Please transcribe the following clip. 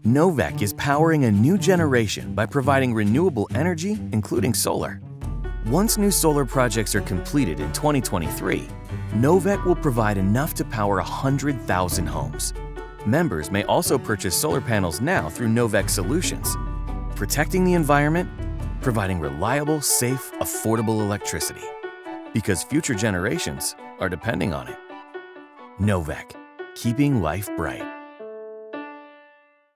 NOVEC is powering a new generation by providing renewable energy, including solar. Once new solar projects are completed in 2023, NOVEC will provide enough to power 100,000 homes. Members may also purchase solar panels now through NOVEC Solutions, protecting the environment, providing reliable, safe, affordable electricity. Because future generations are depending on it. NOVEC, keeping life bright.